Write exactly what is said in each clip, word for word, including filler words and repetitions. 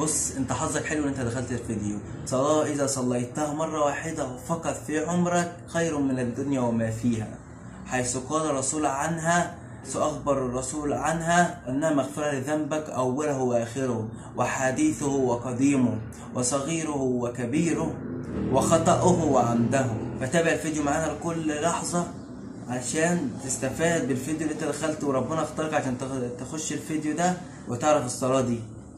بص، انت حظك حلو ان انت دخلت الفيديو. صلاة اذا صليتها مرة واحدة فقط في عمرك خير من الدنيا وما فيها، حيث قال الرسول عنها سأخبر الرسول عنها أنها مغفرة لذنبك أوله وآخره وحديثه وقديمه وصغيره وكبيره وخطأه وعمده. فتابع الفيديو معانا لكل لحظة عشان تستفاد بالفيديو اللي انت دخلته وربنا اختارك عشان تخش الفيديو ده وتعرف الصلاة دي.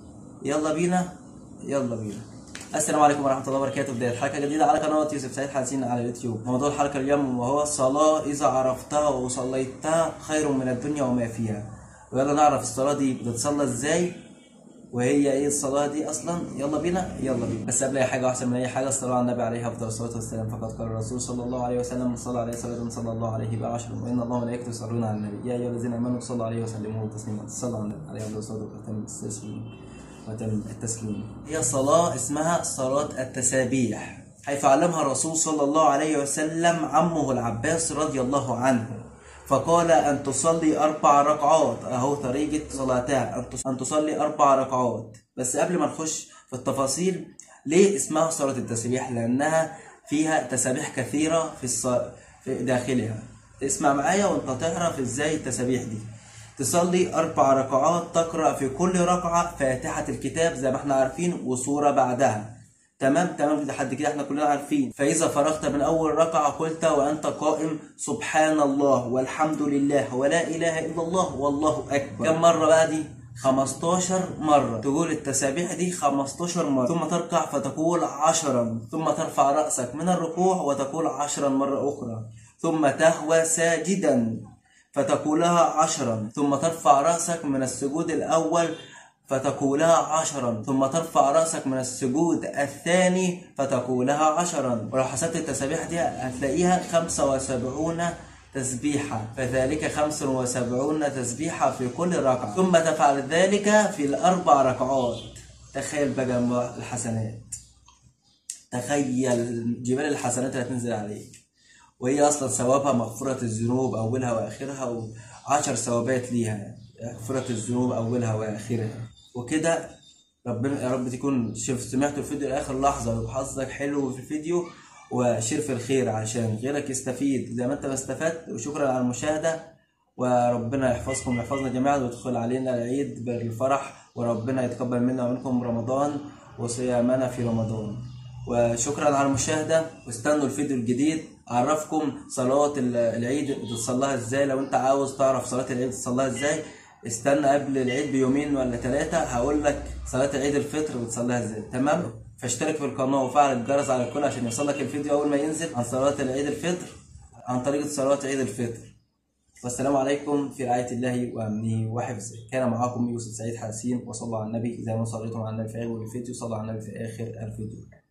يلا بينا يلا بينا. السلام عليكم ورحمة الله وبركاته. بداية حلقة جديدة على قناة يوسف سعيد حسين على اليوتيوب. موضوع الحلقة اليوم وهو الصلاة إذا عرفتها وصليتها خير من الدنيا وما فيها. ويلا نعرف الصلاة دي بتتصلى ازاي وهي ايه الصلاة دي اصلا. يلا بينا يلا بينا. بس قبل اي حاجة واحسن من اي حاجة، الصلاة على النبي عليه افضل الصلاة والسلام. فقد قال الرسول صلى الله عليه وسلم: من صلى عليه صلاة صلى الله عليه بعشر، وان الله وملائكته يصلون على النبي يا ايها الذين امنوا صلوا عليه وسلموا تسليما. صلى على النبي عليه افضل الصلاة والسلام وتم التسليم. هي صلاة اسمها صلاة التسابيح، حيث علمها الرسول صلى الله عليه وسلم عمه العباس رضي الله عنه، فقال أن تصلي أربع ركعات. أهو طريقة صلاتها أن تصلي أربع ركعات. بس قبل ما نخش في التفاصيل، ليه اسمها صلاة التسبيح؟ لأنها فيها تسابيح كثيرة في, الص... في داخلها. اسمع معايا وانت تعرف ازاي التسابيح دي. تصلي أربع ركعات، تقرأ في كل ركعة فاتحة الكتاب زي ما احنا عارفين وسورة بعدها. تمام تمام لحد كده احنا كلنا عارفين. فإذا فرغت من أول ركعة قلت وأنت قائم: سبحان الله والحمد لله ولا إله إلا الله والله أكبر. كم مرة بقى دي؟ خمستاشر مرة. تقول التسابيح دي خمستاشر مرة. ثم تركع فتقول عشرا، ثم ترفع رأسك من الركوع وتقول عشرا مرة أخرى، ثم تهوى ساجدا فتقولها عشرا، ثم ترفع رأسك من السجود الأول فتقولها عشرا، ثم ترفع رأسك من السجود الثاني فتقولها عشرا. ولو حسبت التسابيح دي هتلاقيها خمسة وسبعون تسبيحة، فذلك خمسة وسبعون تسبيحة في كل ركعة. ثم تفعل ذلك في الأربع ركعات. تخيل بقى الحسنات، تخيل جبال الحسنات اللي هتنزل عليك، وهي أصلا ثوابها مغفرة الذنوب أولها وآخرها، وعشر ثوابات ليها: مغفرة الذنوب أولها وآخرها. وكده ربنا يا رب تكون شوف سمعتوا الفيديو لآخر لحظة وحظك حلو في الفيديو، وشير في الخير عشان غيرك يستفيد زي ما أنت ما استفدت. وشكرا على المشاهدة، وربنا يحفظكم ويحفظنا جميعا ويدخل علينا العيد بالفرح، وربنا يتقبل منا ومنكم رمضان وصيامنا في رمضان. وشكرا على المشاهدة، واستنوا الفيديو الجديد اعرفكم صلاة العيد بتصليها ازاي. لو انت عاوز تعرف صلاة العيد بتصليها ازاي، استنى قبل العيد بيومين ولا ثلاثة هقول لك صلاة العيد الفطر بتصليها ازاي. تمام؟ فاشترك في القناة وفعل الجرس على الكل عشان يوصلك الفيديو اول ما ينزل عن صلاة العيد الفطر، عن طريقة صلاة عيد الفطر. والسلام عليكم في رعاية الله وأمنه وحفظه. كان معكم يوسف سعيد حسين، وصلوا على النبي. إذا ما صليتم على النبي في أول الفيديو صلوا على النبي في آخر الفيديو.